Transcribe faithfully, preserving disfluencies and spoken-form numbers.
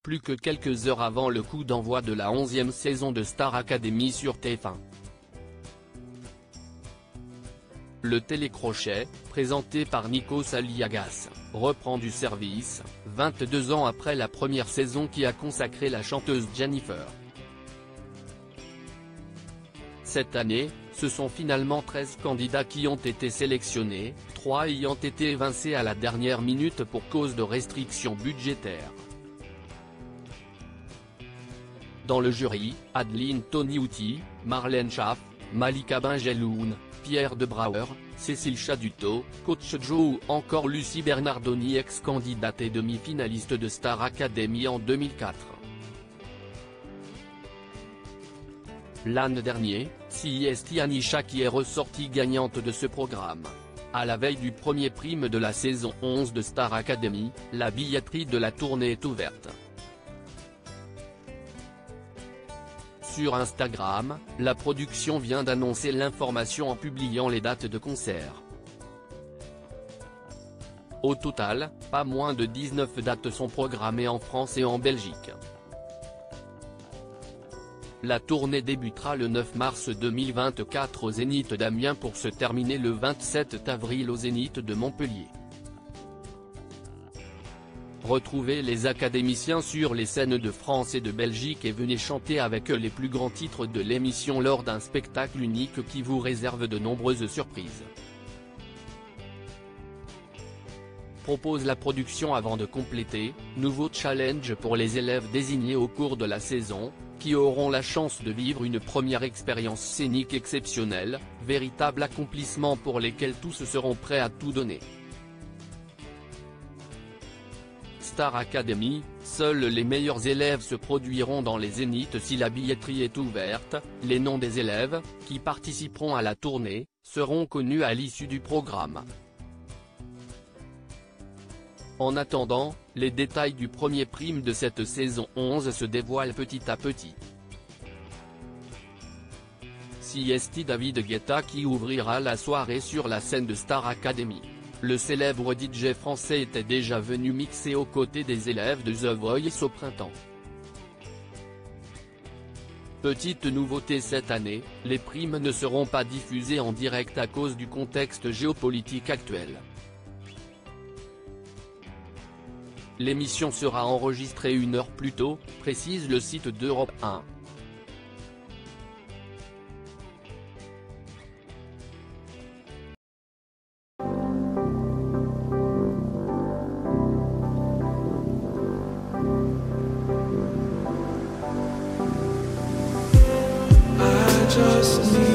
plus que quelques heures avant le coup d'envoi de la onzième saison de Star Academy sur T F un. Le télécrochet, présenté par Nikos Aliagas, reprend du service, vingt-deux ans après la première saison qui a consacré la chanteuse Jennifer. Cette année, ce sont finalement treize candidats qui ont été sélectionnés, trois ayant été évincés à la dernière minute pour cause de restrictions budgétaires. Dans le jury, Adeline Toniouti, Marlène Schaff, Malika Benjeloun, Pierre de Brouwer, Cécile Chaduto, Coach Joe ou encore Lucie Bernardoni, ex-candidate et demi-finaliste de Star Academy en deux mille quatre. L'an dernier, c'est Anisha qui est ressortie gagnante de ce programme. À la veille du premier prime de la saison onze de Star Academy, la billetterie de la tournée est ouverte. Sur Instagram, la production vient d'annoncer l'information en publiant les dates de concert. Au total, pas moins de dix-neuf dates sont programmées en France et en Belgique. La tournée débutera le neuf mars deux mille vingt-quatre au Zénith d'Amiens pour se terminer le vingt-sept avril au Zénith de Montpellier. Retrouvez les académiciens sur les scènes de France et de Belgique et venez chanter avec eux les plus grands titres de l'émission lors d'un spectacle unique qui vous réserve de nombreuses surprises. Propose la production avant de compléter, nouveau challenge pour les élèves désignés au cours de la saison, qui auront la chance de vivre une première expérience scénique exceptionnelle, véritable accomplissement pour lesquels tous seront prêts à tout donner. Star Academy, seuls les meilleurs élèves se produiront dans les zéniths si la billetterie est ouverte. Les noms des élèves, qui participeront à la tournée, seront connus à l'issue du programme. En attendant, les détails du premier prime de cette saison onze se dévoilent petit à petit. C'est David Guetta qui ouvrira la soirée sur la scène de Star Academy. Le célèbre D J français était déjà venu mixer aux côtés des élèves de The Voice au printemps. Petite nouveauté cette année, les primes ne seront pas diffusées en direct à cause du contexte géopolitique actuel. L'émission sera enregistrée une heure plus tôt, précise le site d'Europe un. Just need